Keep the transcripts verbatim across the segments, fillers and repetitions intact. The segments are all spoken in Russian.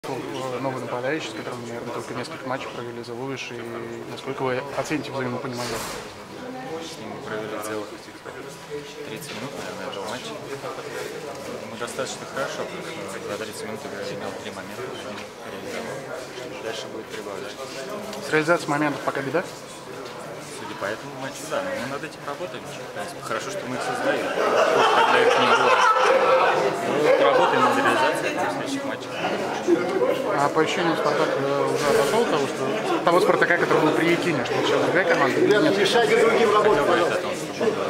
Новый нападающий, с которым, наверное, только несколько матчей провели за Луиш, и насколько вы оцените взаимопонимание? С ним мы провели целых тридцать минут, наверное, этого матча. Мы достаточно хорошо, за тридцать минут играли, имел три момента, один реализовал. Дальше будет прибавлять. С реализацией моментов пока беда? Судя по этому матчу, да, но мы над этим работаем. В принципе, хорошо, что мы их создаем. Когда их не было. Мы работаем над реализацией в следующих матчах. А по ощущениям Спартак уже отошел от того, что того Спартака, который был при Якине, что сейчас другая команда? Ребята, не мешайте другим работать, пожалуйста. О том, что мы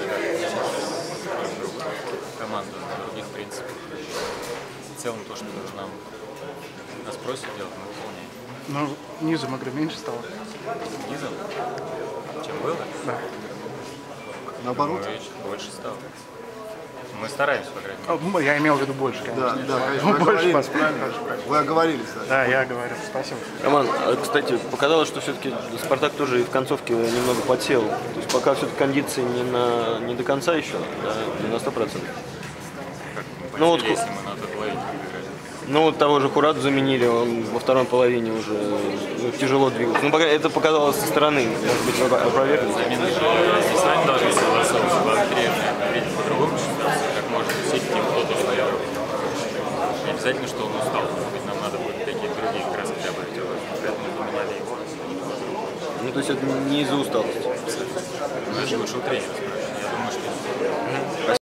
команду на других принципах. В целом то, что нам нас просят делать, мы выполняем. Ну, низом игры меньше стало. Низом? Чем было? Да. Наоборот? Мы больше стало. Мы стараемся, по крайней мере. Я имел в виду больше, конечно. Да, да, конечно, Ну, вы больше оговорились, правильно? Вы оговорились, да. Да, я говорю. Спасибо. Роман, кстати, показалось, что все-таки Спартак тоже и в концовке немного подсел. То есть пока все-таки кондиции не, на, не до конца еще, да, не на сто процентов. Как Ну, вот, если мы на той половине играли. ну вот того же Хурату заменили, он во второй половине уже ну, тяжело двигался. Ну, пока это показалось со стороны, может быть, вы опровергнете. Замены же не сами должны согласовываться, главное тренер видеть по-другому ситуацию, как может сидеть кто-то не наверху. Не обязательно, что он устал, может быть, нам надо будет какие-то другие краски добавить, поэтому поменяли его. Ну, то есть это не из-за усталости. Ну, это лучше у тренера спрашивать. Я думаю, что